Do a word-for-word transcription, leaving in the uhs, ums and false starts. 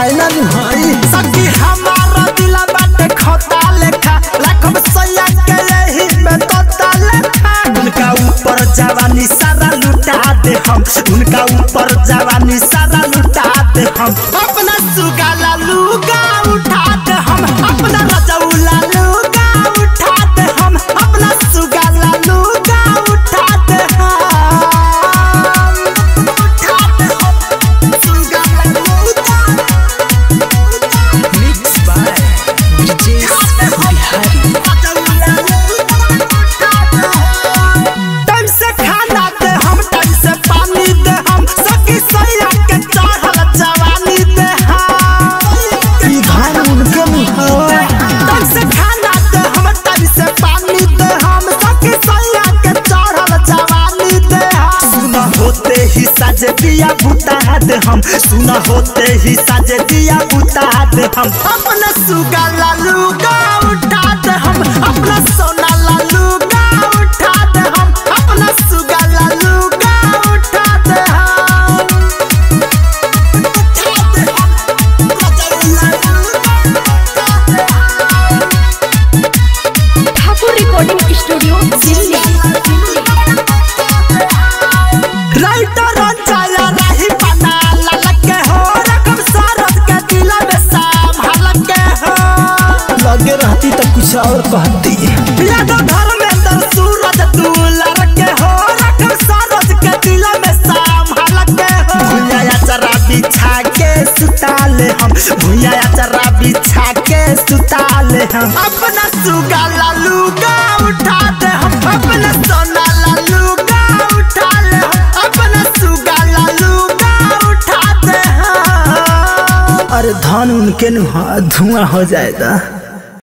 China नुहाई सखी हमारा दिला बाटे खोता लेखा लाखों सैया के यही में तोता लेखा उनका ऊपर जवानी सारा लुटा दे हम उनका ऊपर जवानी सारा लुटा दे हम अपना सुगाला लुगा उठा दे हम अपना रजौला लुगा उठा दे हम अपना सुगाला लुगा उठा दे हम उठा दे हम सुगाला लुगा mix by DJ Bihari time से खाना दे हम टाइम से पानी दे हम सखी सैया के चढ़ल जवानी दे हम ई धान उनके मुहाई टाइम से खाना दे हम टाइम से पानी दे हम सखी सैया के चढ़ल जवानी दे हम सुना होते ही साजे दिया बुता दे हम सुना होते ही साजे दिया बुता दे हम अपना सुगाला लुगा उठा दे हम अपना सोना लुगा उठा दे हम अपना सुगाला लुगा उठा दे हम उठा दे हम रजौला लुगा उठा दे हम Thakur recording studio Delhi. Writer रंजाया रही बना ललके हो रकम सारद के दिल में संभाल के हो लगे रहती तो कुछ और कहती यादव धर्मेंद्र सूरज दुलर के हो रकम सारद के दिल में संभाल के हो भुइया चरा बिछा के सुता ले हम भुइया चरा बिछा के सुता ले हम अपना सुगाला लुगा उठा दे हम अपना सोना लुगा उठा ले हम अपना सुगाला लुगा उठा दे हम अरे धान उनके नुहा धुआं हो जाएगा।